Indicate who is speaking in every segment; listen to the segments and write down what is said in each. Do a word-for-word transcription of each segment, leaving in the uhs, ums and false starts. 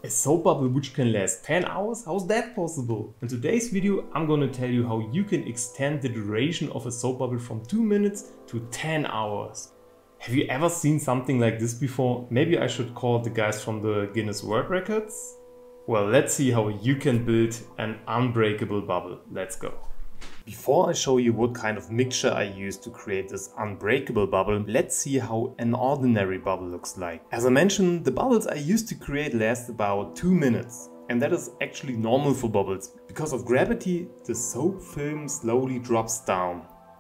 Speaker 1: A soap bubble which can last ten hours? How's that possible? In today's video I'm gonna tell you how you can extend the duration of a soap bubble from two minutes to ten hours. Have you ever seen something like this before? Maybe I should call the guys from the Guinness World Records? Well, let's see how you can build an unbreakable bubble. Let's go. Before I show you what kind of mixture I use to create this unbreakable bubble, let's see how an ordinary bubble looks like. As I mentioned, the bubbles I used to create last about two minutes. And that is actually normal for bubbles. Because of gravity, the soap film slowly drops down.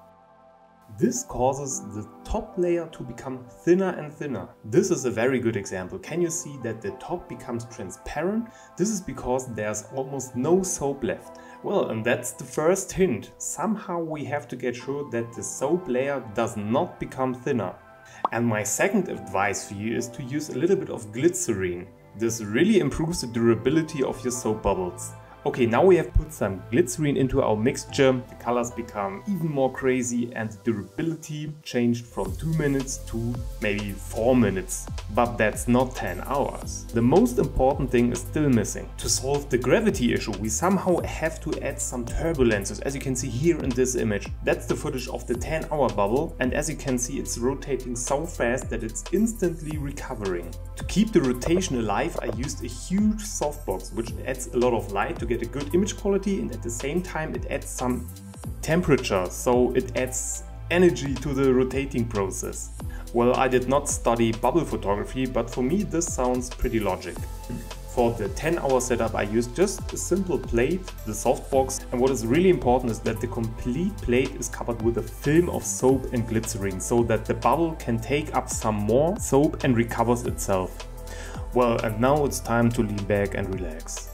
Speaker 1: This causes the top layer to become thinner and thinner. This is a very good example. Can you see that the top becomes transparent? This is because there's almost no soap left. Well, and that's the first hint. Somehow we have to get sure that the soap layer does not become thinner. And my second advice for you is to use a little bit of glycerine. This really improves the durability of your soap bubbles. Okay, now we have put some glycerine into our mixture, the colors become even more crazy and the durability changed from two minutes to maybe four minutes. But that's not ten hours. The most important thing is still missing. To solve the gravity issue, we somehow have to add some turbulences, as you can see here in this image. That's the footage of the ten hour bubble, and as you can see, it's rotating so fast that it's instantly recovering. To keep the rotation alive, I used a huge softbox, which adds a lot of light to get a good image quality, and at the same time it adds some temperature, so it adds energy to the rotating process. Well, I did not study bubble photography, but for me this sounds pretty logic. For the ten hour setup I used just a simple plate, the softbox, and what is really important is that the complete plate is covered with a film of soap and glycerine, so that the bubble can take up some more soap and recovers itself. Well, and now it's time to lean back and relax.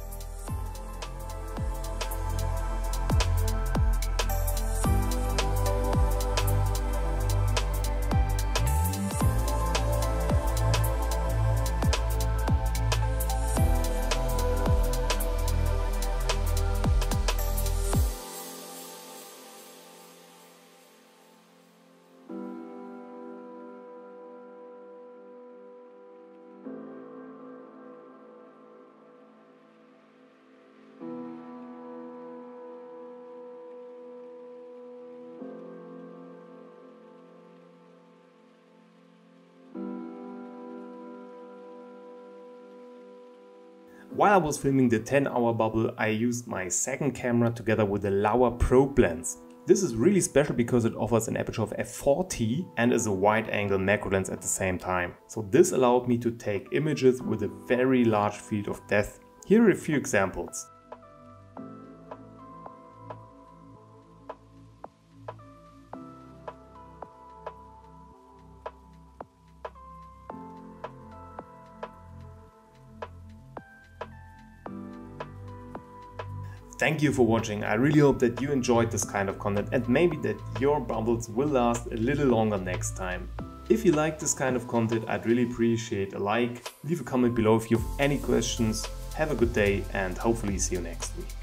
Speaker 1: While I was filming the ten hour bubble, I used my second camera together with the Laowa probe lens. This is really special because it offers an aperture of f forty and is a wide angle macro lens at the same time. So this allowed me to take images with a very large field of depth. Here are a few examples. Thank you for watching. I really hope that you enjoyed this kind of content and maybe that your bubbles will last a little longer next time. If you like this kind of content, I'd really appreciate a like. Leave a comment below if you have any questions. Have a good day and hopefully see you next week.